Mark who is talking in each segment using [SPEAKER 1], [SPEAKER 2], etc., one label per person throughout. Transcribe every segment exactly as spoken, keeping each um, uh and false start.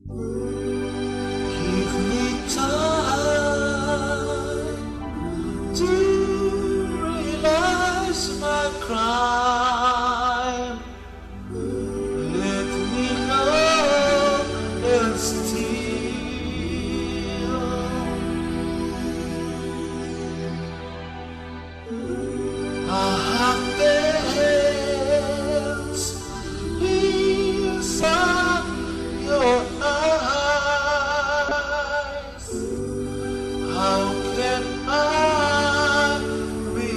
[SPEAKER 1] Give me time to realize my crime. Let me know and still I have hands inside your eyes. How can I be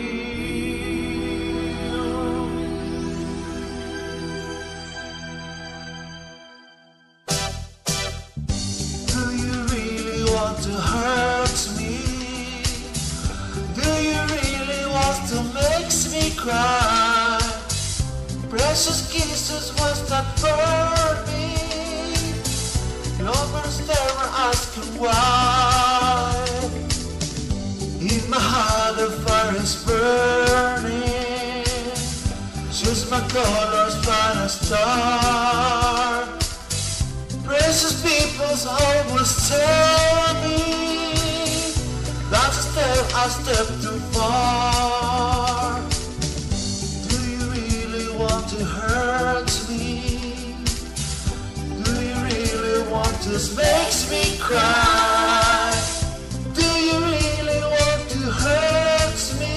[SPEAKER 1] real? Do you really want to hurt me? Do you really want to make me cry? Precious kisses was that burn me. Lovers never asking why. In my heart the fire is burning. Choose my colors, find a star. Precious people always tell me that's a step, a step too far. Do you really want to hurt me? Do you really want to make me cry? Do you really want to hurt me?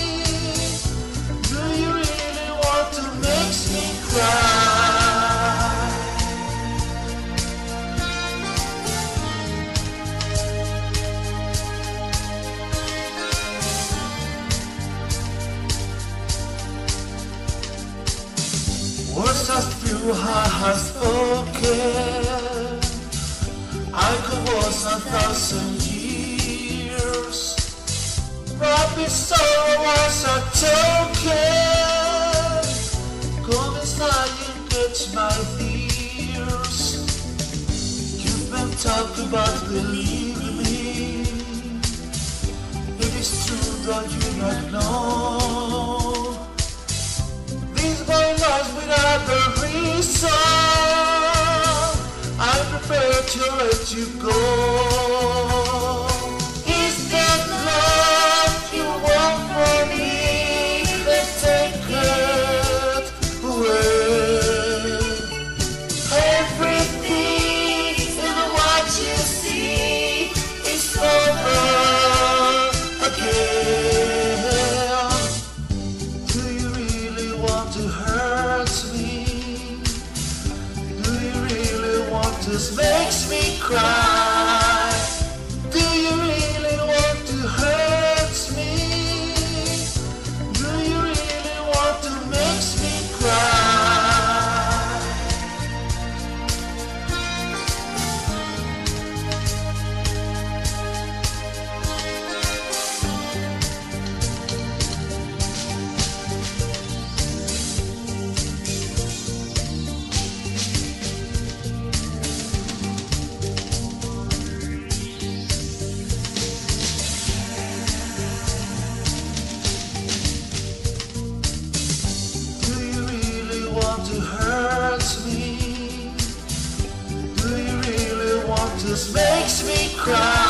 [SPEAKER 1] Do you really want to make me cry? Words as few has spoken, I could was a thousand years. Rapid sorrow was a token. Come inside and catch my fears. You've been talking about believe me. If it's true, don't you not know? These boy lies without a reason. I'm prepared to let you go. Is that love you want for me? Then take it away. Everything in what you see is over again. Do you really want to hurt me? Do you really want to make me cry? Do you really want to hurt me? Do you really want to make me cry? To hurt me? Do you really want to make me cry?